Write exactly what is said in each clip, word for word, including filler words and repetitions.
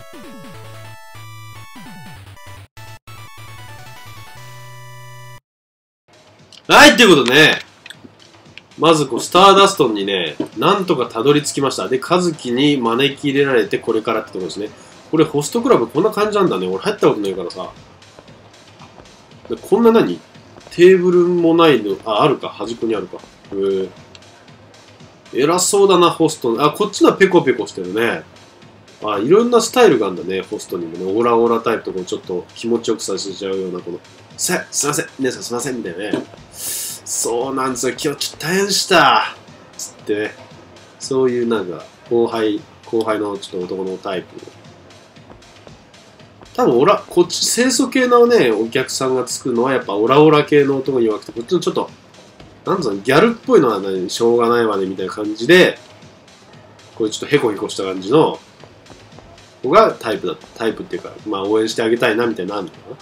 はい、っていうことでね、まずこう、スターダストンにね、なんとかたどり着きました。で、カズキに招き入れられて、これからってところですね。これ、ホストクラブこんな感じなんだね。俺入ったことないからさ。でこんな何テーブルもないの、あ、あるか。端っこにあるか。へえ。偉そうだな、ホスト。あ、こっちのはペコペコしてるね。あ、いろんなスタイルがあるんだね、ホストにもね。オラオラタイプとこちょっと気持ちよくさせちゃうような、この、さ、すいません、姉さんすいません、みたいなね。そうなんですよ、今日ちょっと大変でした。つってね。そういうなんか、後輩、後輩のちょっと男のタイプ。多分オラ、こっち清楚系のね、お客さんがつくのはやっぱオラオラ系の男に弱くて、こっちのちょっと、なんつうの、ギャルっぽいのは何、しょうがないわね、みたいな感じで、こういうちょっとヘコヘコした感じの子がタイプだった。タイプっていうか、まあ応援してあげたいな、みたいなのあるのかな。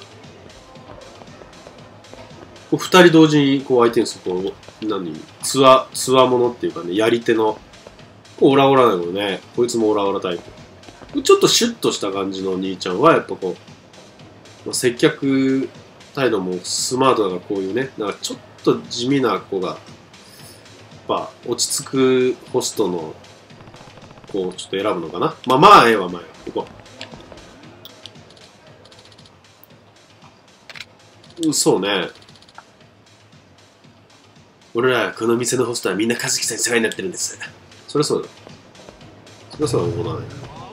こう二人同時にこう相手にする、こう、何、つわ、つわものっていうかね、やり手の、オラオラなのね、こいつもオラオラタイプ。ちょっとシュッとした感じの兄ちゃんは、やっぱこう、まあ、接客態度もスマートだからこういうね、なんかちょっと地味な子が、やっぱ落ち着くホストの子をちょっと選ぶのかな。まあまあ、ええわ、まあええわ、ここ。そうね。俺ら、この店のホストはみんな和樹さんに世話になってるんです。そりゃそうだ。そりゃそうだ、思わない。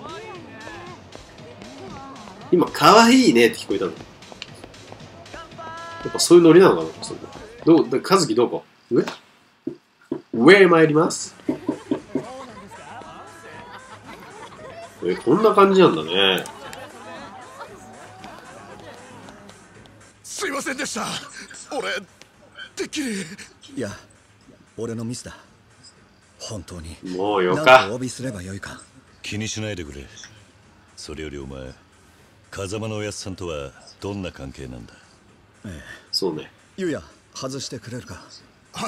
今、可愛いねって聞こえたの。やっぱそういうノリなのかな。どう、和樹どこ上上へ参ります。え、こんな感じなんだね。 すいませんでした。俺、てっきり。 いや、俺のミスだ。本当に。 もうよか。 なんとお詫びすればよいか。 気にしないでくれ。それよりお前、風間のおやっさんとはどんな関係なんだ。 ええ、 そうね。 ゆうや、外してくれるか。 はい。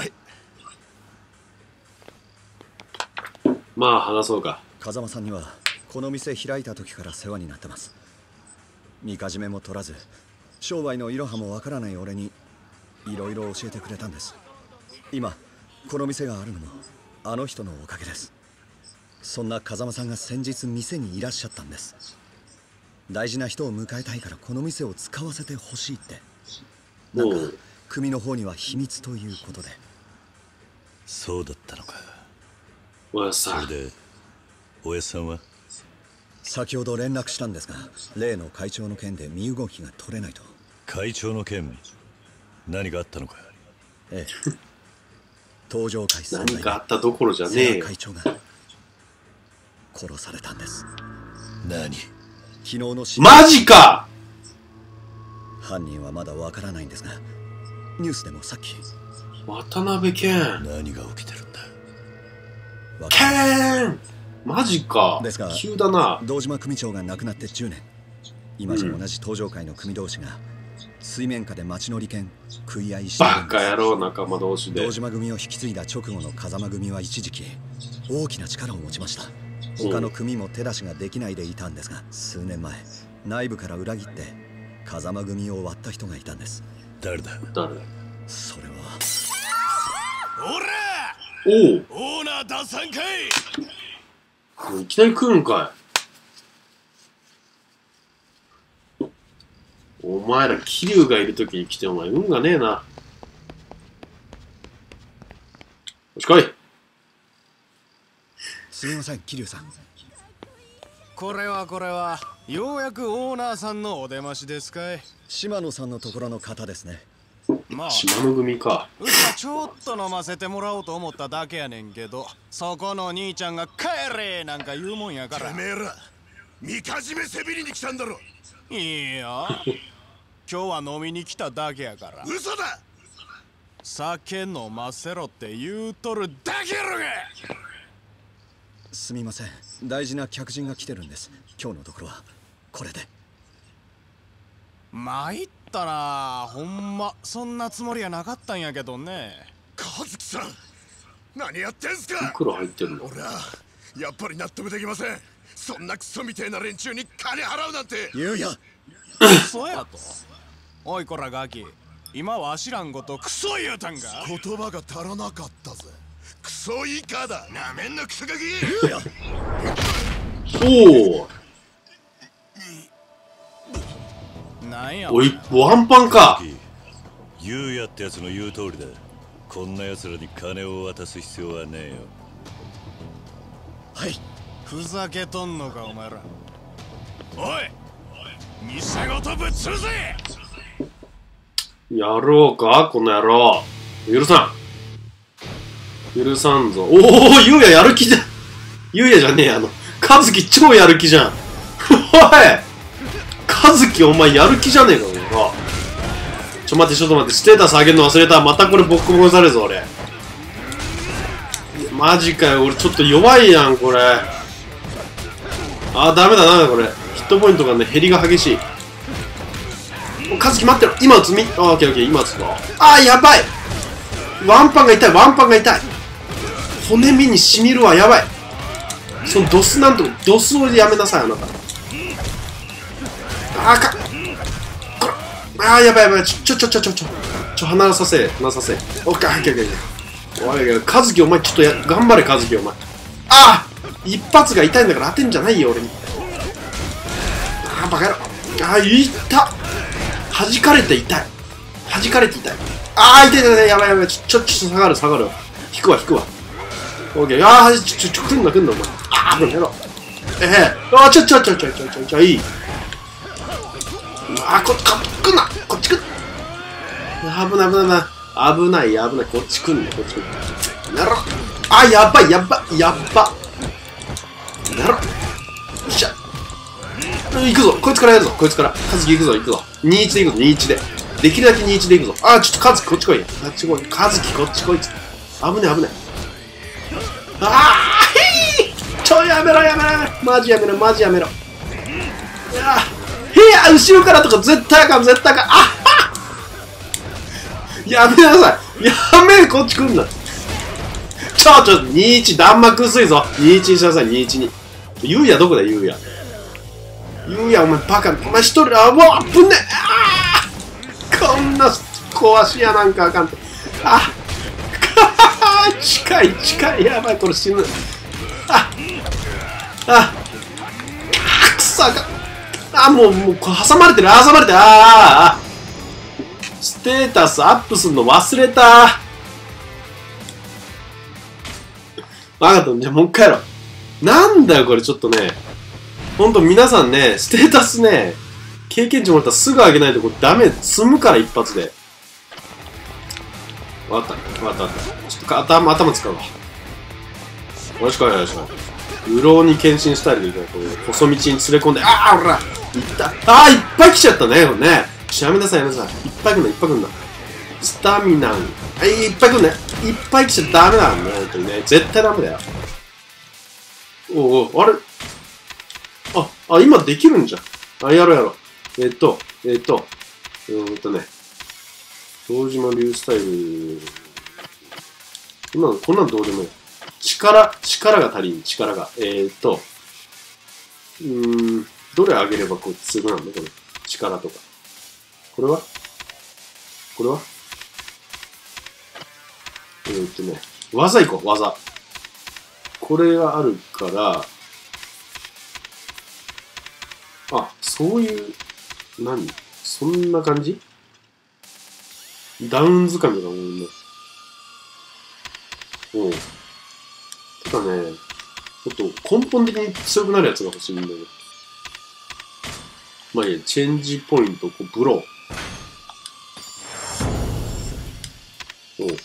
まあ話そうか。 風間さんにはこの店開いた時から世話になってます。みかじめも取らず、商売のいろはもわからない俺にいろいろ教えてくれたんです。今この店があるのもあの人のおかげです。そんな風間さんが先日店にいらっしゃったんです。大事な人を迎えたいからこの店を使わせてほしいって。なんか組の方には秘密ということで。 そうだったのか。 おやさん。 それでおやさんは先ほど連絡したんですが、例の会長の件で身動きが取れないと。 会長の件、何があったのか。 ええ、登場会何かあったどころじゃねえよ。 会長が殺されたんです。 何？ 昨日のマジか。 犯人はまだわからないんですが、ニュースでもさっき渡辺謙。 何が起きてるんだ。 謙マジか。 ですが急だな。 堂島組長が亡くなってじゅうねん。今じゃ同じ登場会の組同士が水面下で町の利権食い合いしているんです。 バカ野郎仲間同士で。 堂島組を引き継いだ直後の風間組は一時期大きな力を持ちました。他の組も手出しができないでいたんですが、数年前内部から裏切って風間組を割った人がいたんです。 誰だ。 誰だ。 それはおらおう、 オーナー出さんかい。 いきなり来るんかい。お前ら桐生がいるときに来てお前運がねえな。よし来い。 すみません、桐生さん。 これはこれはようやくオーナーさんのお出ましですかい。 島野さんのところの方ですね。 まあ島の組か。 うちはちょっと飲ませてもらおうと思っただけやねんけど、そこの兄ちゃんが帰れなんか言うもんやから。 てめえらみかじめせびりに来たんだろ。 いや今日は飲みに来ただけやから。 嘘だ。 酒飲ませろって言うとるだけやろが。 すみません、大事な客人が来てるんです。今日のところはこれで。 参ったな、ほんまそんなつもりはなかったんやけどね。 和樹さん何やってんすか。 いくら入ってんの。 俺はやっぱり納得できません。 そんなクソみてえな連中に金払うなんて。 ゆうや、 そうやと。おいこらガキ、今わしらんことクソ言うたんか。 言葉が足らなかったぜ。クソイカだ。なめんなクソガキ。 ゆうや。 おなんやお。おい、ワンパンか。 ユウヤってやつの言う通りだ。こんな奴らに金を渡す必要はねえよ。 はい。 ふざけとんのかお前ら。おい、店ごとぶっ潰せ。 やろうかこの野郎。許さん。許さんぞ。おお、ゆうややる気じゃ。ゆうやじゃねえ、あの、かずき超やる気じゃん。おい、かずきお前やる気じゃねえか、この野郎。ちょ待って、ちょっと待って、ステータス上げるの忘れた。またこれボッコボコにされるぞ、俺。マジかよ、俺ちょっと弱いやん、これ。あー、ダメだな、これ。ヒットポイントがね、減りが激しい。カズキ待ってろ、今打つみ、あー、オッケーオッケー、今打つぞ。あー、やばい。ワンパンが痛い、ワンパンが痛い。骨身にしみるわ、やばい。そのドスなんとか、ドスをやめなさい、あなた。あーか、これ、あー、やばいやばい、ちょ、ちょ、ちょ、ちょ、ちょ、ちょ、離させ、離させ。オッケー、オッケー、オッケー。おい、カズキお前、ちょっとや、頑張れ、カズキお前。あー、一発が痛いんだから当てんじゃないよ、俺に。あー、バカ野郎。あー、痛っ。弾かれて痛い。弾かれて痛い。あー、痛い痛い痛い、やばいやばい。ちょ、ちょ、ちょっと下がる、下がる。引くわ、引くわ。オッケー。あー、ちょ、ちょ、ちょ、来んな、来んな、お前。あー、この野郎。ええー。あー、ちょ、ちょ、ちょ、ちょ、ちょ、ちょ、ちょ、いい。あー、こ、こ、来んな。こっち来ん。危ない、危ない、危ない。危ない、危ない。こっち来んな、こっち来んな。なろ。あー、やばい、やばい、やば。なろ。よっしゃ。行くぞ、こいつからやるぞ、こいつから。カズキ行くぞ、行くぞ。にいちで行くぞ、にいちで。できるだけにいちで行くぞ。あー、ちょっとカズキこっち来いや。あっち来い。カズキこっち来い。危ねえ、危ねえ。あー、へい、ちょ、やめろ、やめろ、やめろ。マジやめろ、マジやめろ。いやー、へや、後ろからとか絶対あかん、絶対あかん。あっはっ、やめなさい。やめえ、こっち来んな。ちょ、ちょ、にいち、弾幕薄いぞ。にいちにしなさい、にいちに。ゆうやどこだ、ゆうや。ゆうや、お前バカ、お前一人、あ、もう、ぶんね、あー、こんな壊しやなんかあかんって。あ、近い、近い、やばい、これ死ぬ。あ、あ、くそ、あかん。あ、もう、もう、挟まれてる、挟まれてる、ああ、ステータスアップすんの忘れた。わかった、じゃあもう一回やろう。なんだよ、これちょっとね。ほんと皆さんね、ステータスね、経験値もらったらすぐ上げないとこれダメ、積むから一発で。わかった、わかった、わかった。ちょっと頭、頭使うわ。よしこい、よしこい。うろうに献身スタイルでいくから、こう細道に連れ込んで、ああ、ほら、いった。ああ、いっぱい来ちゃったね、これね。ちょ、やめなさい、やめなさい。いっぱい来んな、いっぱい来んな。スタミナン。はい、いっぱい来んね。いっぱい来ちゃダメなんだね、ほんとにね。絶対ダメだよ。おうおう、あれあ、あ、今できるんじゃん。あ、やろうやろう。えっと、えっと、うーんとね、堂島流スタイル。今の、こんなんどうでもいい。力、力が足りん、力が。えー、っと、うーん、どれ上げればこう、すぐなんだ、これ。力とか。これはこれはえー、っとね、技いこう、技。これがあるから、あ、そういう、何そんな感じダウン掴みだもんね。おう。ただね、ちょっと根本的に強くなるやつが欲しいんだよね。まあいいや、チェンジポイント、こうブロー。おう。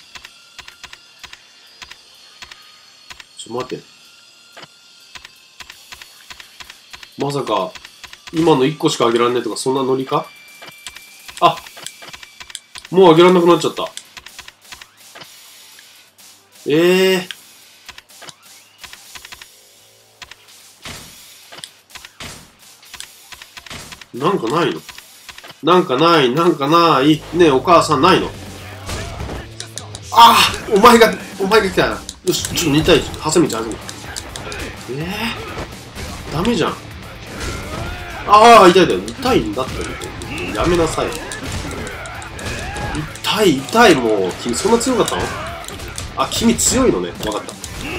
ちょっと待って。まさか、今のいっこしかあげられないとか、そんなノリか？あ、もうあげられなくなっちゃった。ええー。なんかないの？なんかない、なんかない。ねえ、お母さんないの？ああ、お前が、お前が来たよ。よし、ちょっとに対いち。ハサミちゃん、ハサミ。ええダメじゃん。ああ、痛い痛い。痛いんだって。やめなさい。痛い、痛い、もう。君、そんな強かったの？あ、君強いのね。わかった。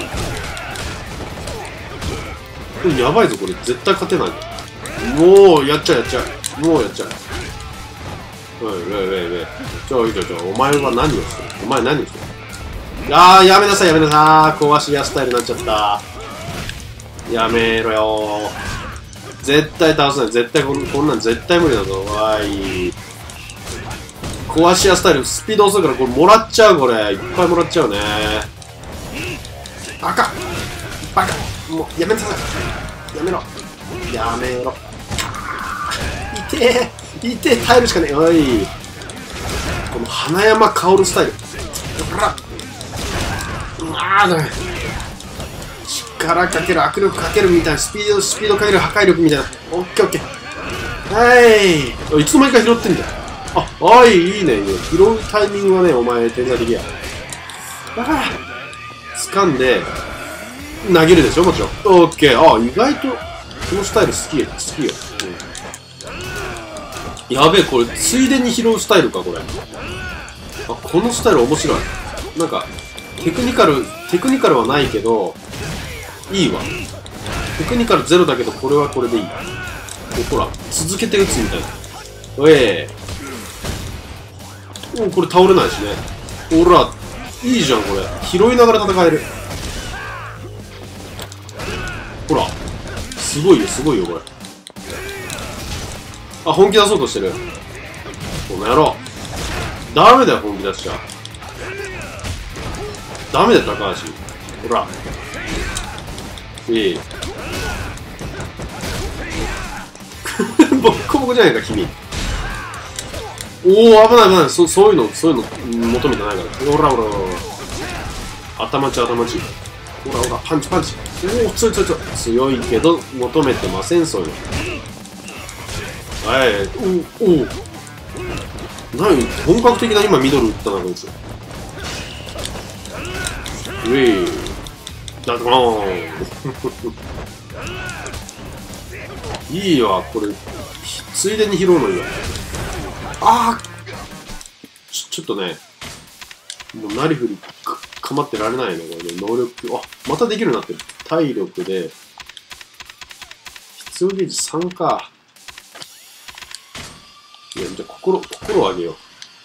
これやばいぞ、これ。絶対勝てない。もう、やっちゃう、やっちゃう。もうやっちゃう。おい、おい、おい、おい。ちょいちょいちょい。お前は何をしてる？お前何をしてる？あー、やめなさい、やめなさい。壊し屋スタイルになっちゃった。やめろよー。絶対倒せない。絶対こん、こんなん絶対無理だぞ。わい。壊し屋スタイル、スピード遅いからこれもらっちゃう、これ。いっぱいもらっちゃうね。バカバカもう、やめなさい。やめろ。やめろ。痛え。痛え。耐えるしかねえ。おい。この花山薫スタイル。ほら。ああ、だめ。力かける、握力かけるみたいな、スピード、スピードかける、破壊力みたいな。オッケーオッケー。はい。いつの間にか拾ってんだよ。あ、あい、いいね、いいね。拾うタイミングはね、お前、天才的や。ああ。掴んで、投げるでしょ、もちろん。オッケー。あ、意外と、このスタイル好きよ、好きよ。うん、やべえ、これ、ついでに拾うスタイルか、これ。あ、このスタイル面白い。なんか、テクニカル、テクニカルはないけど、いいわ。テクニカルゼロだけど、これはこれでいい。ほら、続けて打つみたいな。おえー。お、これ倒れないしね。ほら、いいじゃん、これ。拾いながら戦える。ほら。すごいよ、すごいよ、これ。あ、本気出そうとしてる。この野郎。ダメだよ、本気出しちゃ。ダメだよ、高橋。ほら。ええ。ボッコボコじゃないか、君。おお、危ない危ない。そ、そういうの、そういうの求めてないから。ほらほらほらほら。頭打ち頭打ち。ほらほら、パンチパンチ。おお、強い強い強い。強いけど、求めてません、そういうの。はい、おお。何本格的な今ミドル打ったな、こいつ。うえい。なんとかーいいわ、これ。ついでに拾うのいいわ。ああち、ちょっとね、もうなりふりか、かまってられないね、これね。能力、あ、またできるようになってる。体力で、必要ゲージさんか。いや、じゃあ、心、心を上げよう。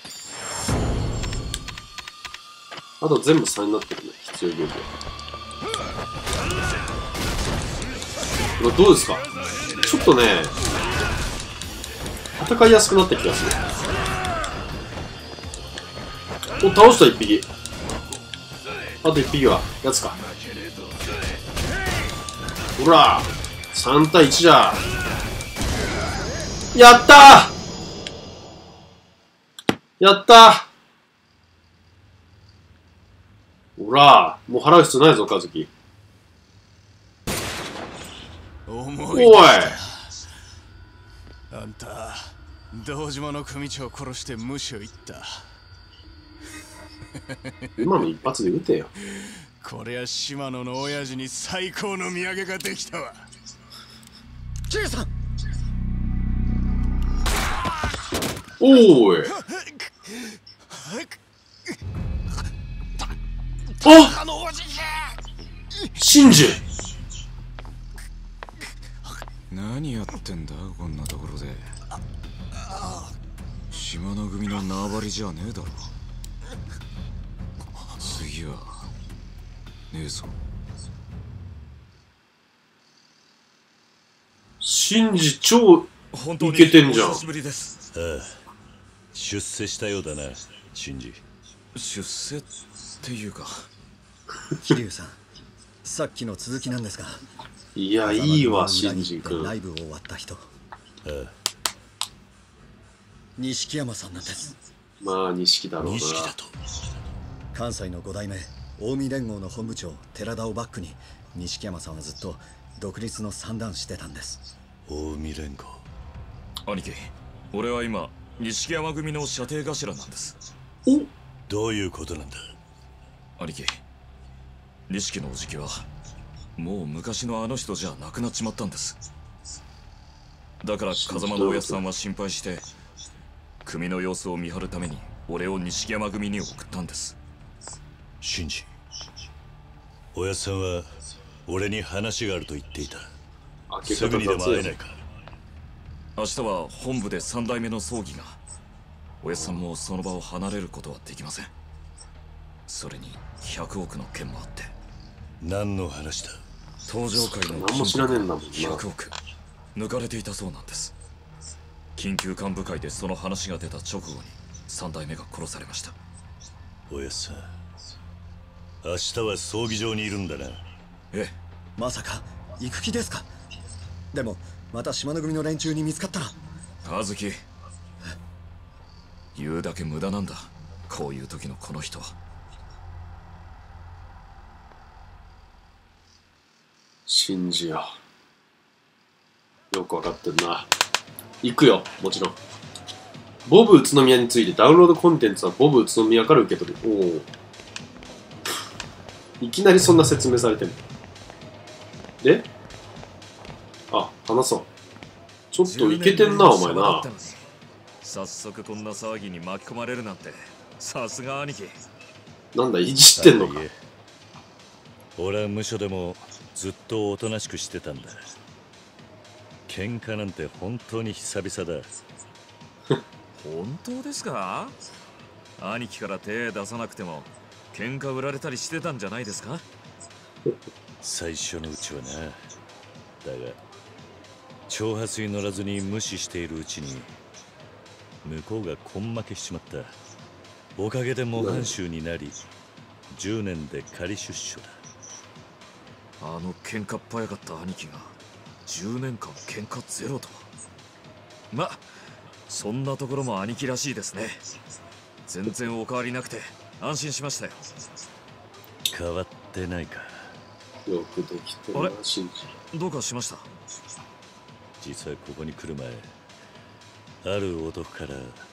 あと全部さんになってるね、必要ゲージは。これどうですか？ちょっとね、戦いやすくなった気がする。お、倒した一匹。あと一匹は、やつか。ほらさん対いちじゃ。やったーやったーほらもう払う必要ないぞ、和樹。おいあんた堂島の組長を殺して無視を言った。 今の一発で撃てよ。 こりゃ島野の親父に最高の土産ができたわ。 ジェイさん。 おーいあシンジ何やってんだこんなところで。島の組の縄張りじゃねえだろ。次はねえぞ。 シンジ超イケてんじゃん。 ああ、出世したようだな、シンジ。 出世っていうか桐生さん、さっきの続きなんですが、 いや、いいわ、シンジ君。 ライブを終わった人、 ああ、 錦山さんなんです。 まあ、錦だろうな。 錦だと。 関西のご代目近江連合の本部長寺田をバックに錦山さんはずっと独立の算段してたんです。 近江連合。 兄貴、俺は今錦山組の射程頭なんです。 おどういうことなんだ。 兄貴、錦のおじきはもう昔のあの人じゃなくなっちまったんです。だから風間のおやっさんは心配して組の様子を見張るために俺を錦山組に送ったんです。 シンジ、おやっさんは俺に話があると言っていた。すぐにでも会えないか。 明日は本部で三代目の葬儀が。おやっさんもその場を離れることはできません。それにひゃくおくの件もあって。 何の話だ？ 登場会の何も知らねえんだもんな。 ひゃくおく抜かれていたそうなんです。緊急幹部会でその話が出た直後に三代目が殺されました。 おやっさん、明日は葬儀場にいるんだな。 ええ。 まさか行く気ですか？でもまた島の組の連中に見つかったら。 和樹、言うだけ無駄なんだ、こういう時のこの人は。 信じよう。よくわかってんな。行くよ、もちろん。ボブ宇都宮についてダウンロードコンテンツはボブ宇都宮から受け取る。おお。いきなりそんな説明されてる。であ、話そう。ちょっとイケてんな、お前な。 早速こんな騒ぎに巻き込まれるなんて、さすが兄貴。 なんだ、いじってんのか。 俺は無所でもずっとおとなしくしてたんだ。喧嘩なんて本当に久々だ。 本当ですか？兄貴から手出さなくても喧嘩売られたりしてたんじゃないですか？ 最初のうちはな。だが挑発に乗らずに無視しているうちに向こうが根負けしちまった。おかげで模範囚になりじゅうねんで仮出所だ。 あの喧嘩っ早かった兄貴がじゅうねんかん喧嘩ゼロとは。ま、そんなところも兄貴らしいですね。全然お変わりなくて安心しましたよ。 変わってないか。 よくできてるな、信じ。 どうかしました？ 実はここに来る前、ある男から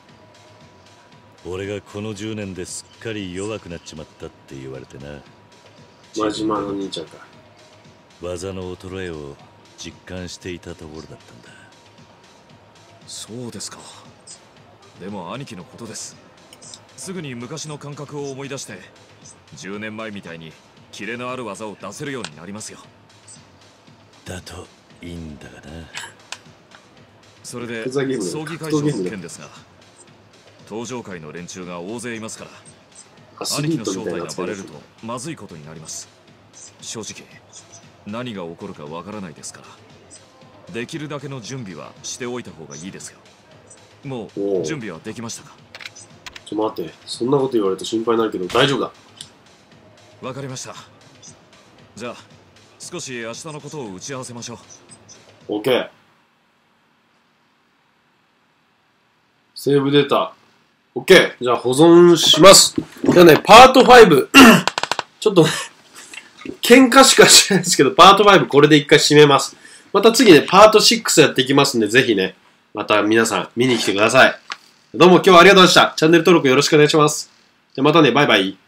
俺がこのじゅうねんですっかり弱くなっちまったって言われてな。 真島の兄ちゃんか。 技の衰えを実感していたところだったんだ。 そうですか。でも兄貴のことです。すぐに昔の感覚を思い出してじゅうねんまえみたいにキレのある技を出せるようになりますよ。 だといいんだがな。 それで葬儀会場の件ですが、登場会の連中が大勢いますから兄貴の正体がバレるとまずいことになります。正直何が起こるかわからないですから、できるだけの準備はしておいた方がいいですよ。もう準備はできましたか？ ちょっと待って、そんなこと言われると心配になるけど大丈夫だ。 わかりました。じゃあ少し明日のことを打ち合わせましょう。 OK。 セーブデータ OK。 じゃあ保存します。じゃあね、パートファイブ ちょっとね喧嘩しかしないですけど、パートファイブこれで一回締めます。また次ね、パートシックスやっていきますんで、ぜひね、また皆さん見に来てください。どうも今日はありがとうございました。チャンネル登録よろしくお願いします。じゃあまたね、バイバイ。